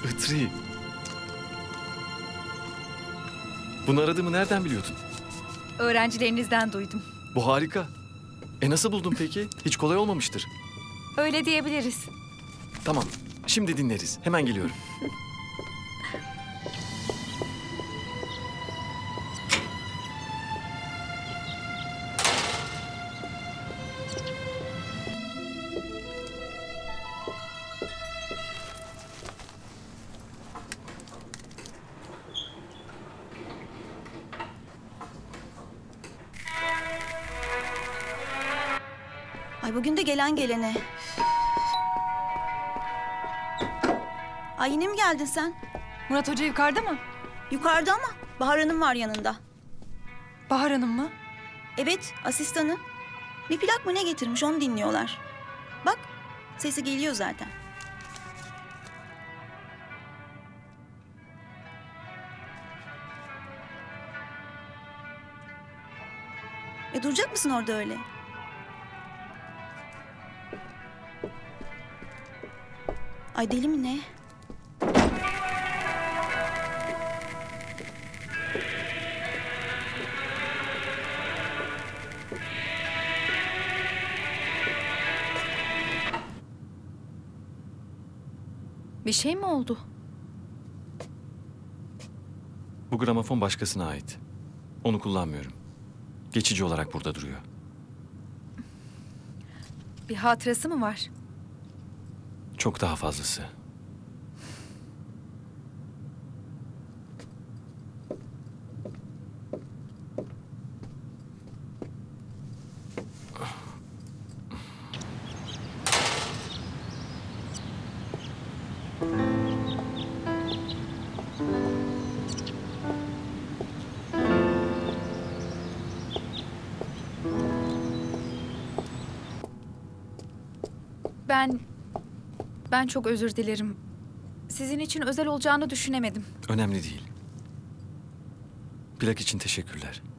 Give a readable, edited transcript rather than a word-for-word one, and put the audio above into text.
Itri. Bunu aradığımı nereden biliyordun? Öğrencilerinizden duydum. Bu harika. Nasıl buldun peki? Hiç kolay olmamıştır. Öyle diyebiliriz. Tamam, şimdi dinleriz. Hemen geliyorum. Ay bugün de gelen gelene. Ay yine mi geldin sen? Murat Hoca yukarıda mı? Yukarıda ama Bahar Hanım var yanında. Bahar Hanım mı? Evet, asistanı. Bir plak mı ne getirmiş onu dinliyorlar. Bak, sesi geliyor zaten. Duracak mısın orada öyle? Ay deli mi ne? Bir şey mi oldu? Bu gramofon başkasına ait. Onu kullanmıyorum. Geçici olarak burada duruyor. Bir hatırası mı var? Çok daha fazlası. Ben çok özür dilerim. Sizin için özel olacağını düşünemedim. Önemli değil. Plak için teşekkürler.